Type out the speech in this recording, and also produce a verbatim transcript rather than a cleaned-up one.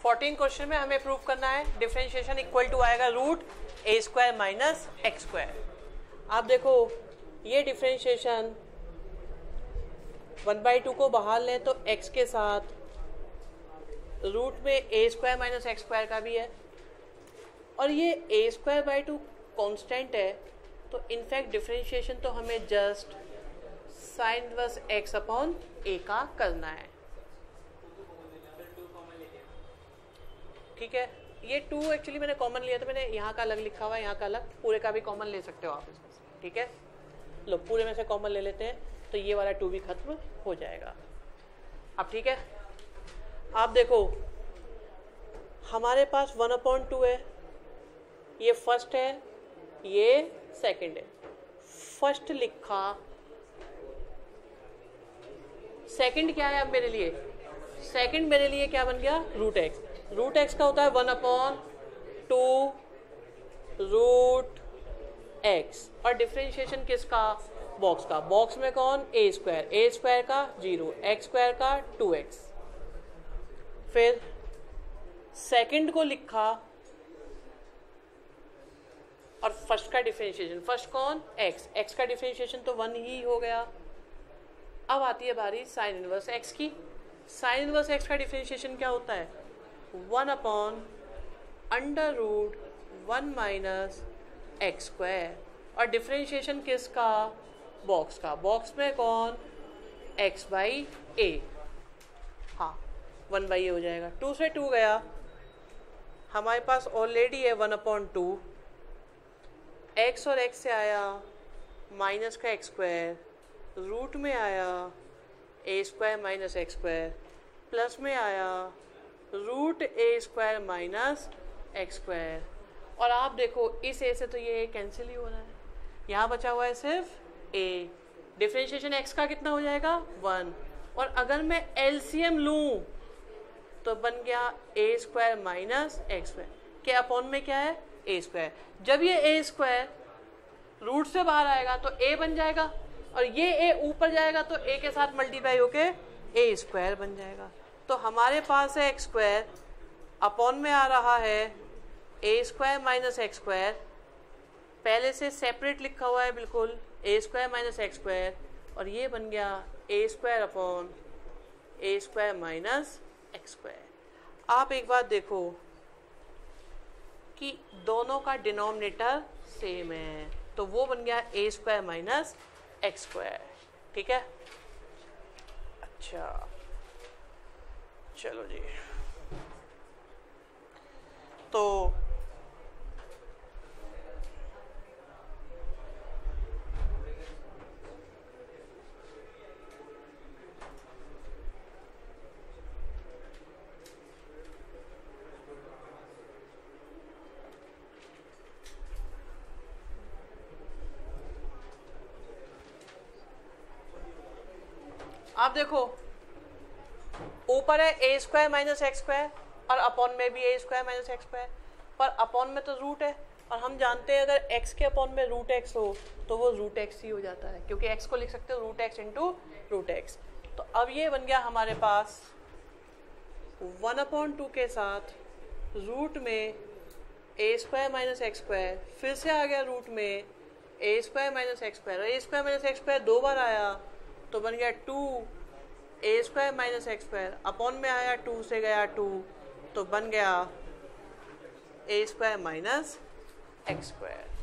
Fourteen question में हमें prove करना है डिफरेंशिएशन इक्वल टू आएगा root A square minus X square. आप देखो ये डिफरेंशिएशन वन बाई टू को बाहर लें तो x के साथ रूट में A square minus X square का भी है, और ये A square by two constant है, तो इनफैक्ट डिफरेंशिएशन तो हमें just sine inverse X upon A का करना है। ठीक है, ये टू एक्चुअली मैंने कॉमन लिया था, मैंने यहाँ का अलग लिखा हुआ है, यहाँ का अलग, पूरे का भी कॉमन ले सकते हो आप इसमें से। ठीक है, लो पूरे में से कॉमन ले लेते हैं तो ये वाला टू भी खत्म हो जाएगा। अब ठीक है, आप देखो हमारे पास वन अपॉइंट टू है, ये फर्स्ट है, ये सेकंड है। फर्स्ट लिखा, सेकंड क्या है अब मेरे लिए? सेकंड मेरे लिए क्या बन गया? Root x. रूट एक्स का होता है one upon two root X, और डिफरेंशिएशन किसका? बॉक्स का। बॉक्स में कौन? A square. ए स्क्वायर का जीरो, एक्स स्क्वायर का टू एक्स। फिर सेकंड को लिखा और फर्स्ट का डिफरेंशिएशन। फर्स्ट कौन? एक्स। एक्स का डिफरेंशिएशन तो वन ही हो गया। अब आती है बारी साइन इनवर्स एक्स की। साइन इनवर्स एक्स का डिफरेंशिएशन क्या होता है? One upon under root one minus X square, और डिफरेंशिएशन किसका? बॉक्स का। बॉक्स में कौन? X by A. हाँ, वन बाई ए हो जाएगा। टू से टू गया, हमारे पास ऑलरेडी है वन अपॉन टू। एक्स और एक्स से आया माइनस का एक्स स्क्वायर, रूट में आया A square minus X square, plus में आया root A square minus X square. और आप देखो इस ए से तो ये कैंसिल ही हो रहा है, यहाँ बचा हुआ है सिर्फ ए। डिफरेंशिएशन एक्स का कितना हो जाएगा? वन। और अगर मैं एलसीएम लूँ तो बन गया A square minus X square के अपॉन में क्या है? A square. जब ये ए स्क्वायर रूट से बाहर आएगा तो ए बन जाएगा, और ये ए ऊपर जाएगा तो ए के साथ मल्टीप्लाई होके ए स्क्वायर बन जाएगा। तो हमारे पास है एक्स स्क्वायर, अपॉन में आ रहा है A square minus X square, पहले से सेपरेट लिखा हुआ है बिल्कुल, A square minus X square, और ये बन गया A square upon A square minus X square. आप एक बात देखो कि दोनों का डिनोमिनेटर सेम है, तो वो बन गया A square minus X square. ठीक है, अच्छा चलो जी, तो आप देखो ऊपर है A square minus X square, और अपॉन में भी A square minus X square, पर अपॉन में तो रूट है, और हम जानते हैं अगर x के अपॉन में रूट एक्स हो तो वो रूट एक्स ही हो जाता है, क्योंकि x को लिख सकते हो root X into root X. तो अब ये बन गया हमारे पास वन अपॉन टू के साथ रूट में A square minus X square, फिर से आ गया रूट में A square minus X square, A square minus X square दो बार आया तो बन गया two A square minus X square, upon में आया टू से गया टू, तो बन गया A square minus X square.